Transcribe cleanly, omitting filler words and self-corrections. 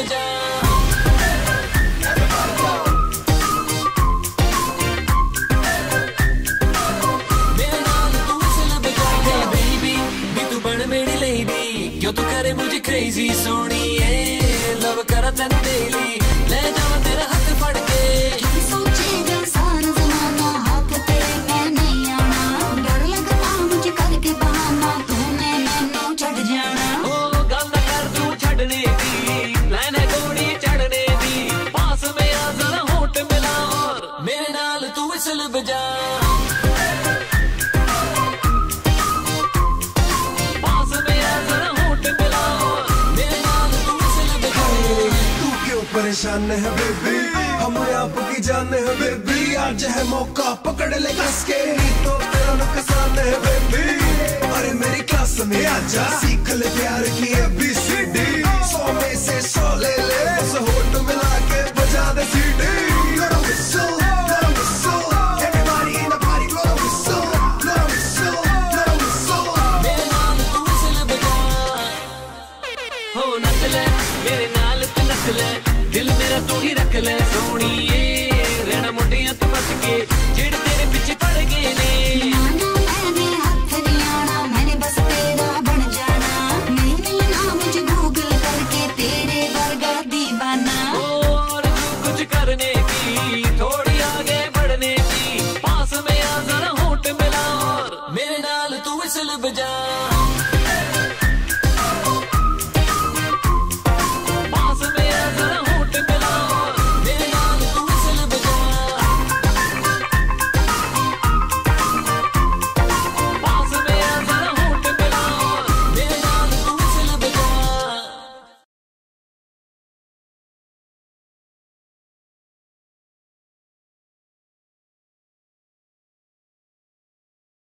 बजा। मेरे नाल तू विसल बजा। Hey baby, भी तू बन मेरी lady, क्यों तू करे मुझे crazy सोनिए, लव करा तैनू daily, ले जावा तेरा हाथ फड़ के। सोचेगा सारा ज़माना हाथ तेरे में नहीं आना, डर लगता मुझे करके बहाना तूने मैनू छड़ जाना। ओ गल ना कर तू छड़ने दी, मैंने गोली चढ़ने दी, पास में आ जरा होठ मिला और मेरे नाल तू विसल बजा। पास में आ जरा होठ मिला और मेरे नाल तू विसल बजा। तू क्यों परेशान है बेबी, हम आपकी जान है बेबी, आज है मौका पकड़ ले कस के, तो तेरा नुकसान है बेबी। अरे मेरी क्लास में आजा, सीख ले प्यार की ABCD, 100 में से 100 ले ले, बस होठ मिला के बजा दे सीटी। Blow the whistle, blow the whistle, everybody in the party blow the whistle, blow the whistle, blow the whistle। मेरे नाल तू विसल बजा। हो नच ले मेरे नाल तू नच ले, दिल मेरा तू ही रख ले सोनिए, रहना मुंडियां तो बच के